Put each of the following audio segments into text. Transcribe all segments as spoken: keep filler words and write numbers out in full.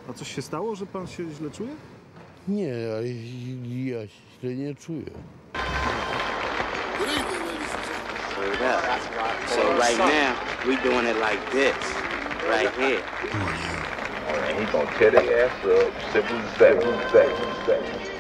A coś się stało, że pan się źle czuje? Nie, ja, ja się źle nie czuję. So right now, we doing it like this, right here. And he gonna tear their ass up, simple as that, simple as that, simple as that.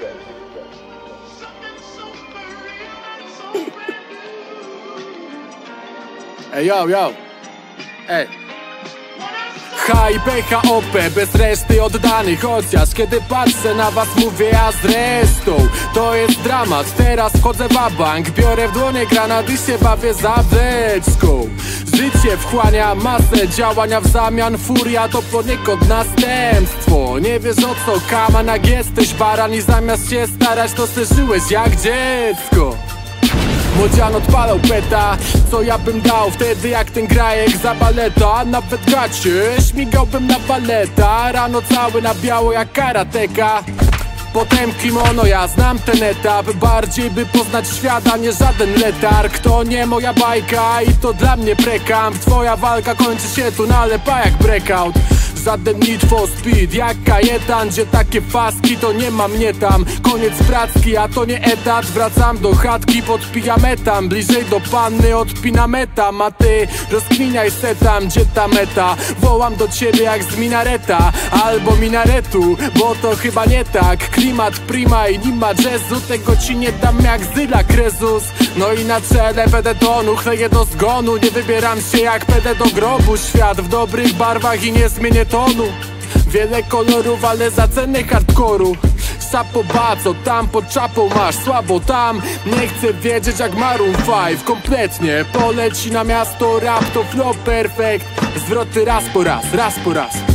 Ej, yo, yo. Ej. H I P H O P, bez reszty oddany. Chociaż kiedy patrzę na was mówię, a zresztą to jest dramat. Teraz wchodzę w bank, biorę w dłonie granat i się bawię zawleczką. Życie wchłania masę działania w zamian. Furia to poniekąd następstwo. Nie wiesz o co kaman, jak jesteś baran i zamiast się starać to se żyłeś jak dziecko. Młodzian odpalał peta, co ja bym dał wtedy jak ten grajek za baleta. A nawet gacie, śmigałbym na baleta. Rano cały na biało jak karateka. Potem kimono, ja znam ten etap. Bardziej by poznać świat, a nie żaden letarg. To nie moja bajka i to dla mnie prekamp. Twoja walka kończy się tu na lepa jak breakout. Żaden need for speed, jak kajetan. Gdzie takie faski, to nie ma mnie tam. Koniec pracki, a to nie etat. Wracam do chatki, podpijam etam. Bliżej do panny, odpinam etam. A ty rozkminiaj se tam, gdzie ta meta. Wołam do ciebie jak z minareta albo minaretu, bo to chyba nie tak. Klimat prima i nie ma jazzu. Tego ci nie dam jak Zyla Krezus. No i na czele pedetonu chleję do zgonu. Nie wybieram się jak pede do grobu. Świat w dobrych barwach i nie zmienię tonu. Wiele kolorów, ale za cenę hardkoru. Sapo baco, tam pod czapą masz słabo tam. Nie chcę wiedzieć jak Maroon pięć. Kompletnie poleci na miasto rap, to flow perfect. Zwroty raz po raz, raz po raz.